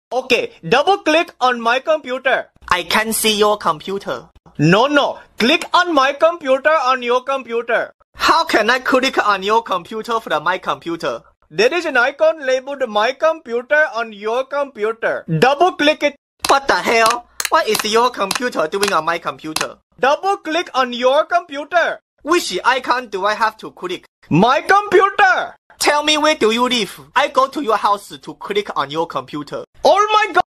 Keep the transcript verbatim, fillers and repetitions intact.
Okay, double click on my computer. I can't see your computer. No, no. Click on my computer on your computer. How can I click on your computer from my computer? There is an icon labeled my computer on your computer. Double click it. What the hell? What is your computer doing on my computer? Double click on your computer. Which icon do I have to click? My computer. Tell me, where do you live? I go to your house to click on your computer. Oh my God.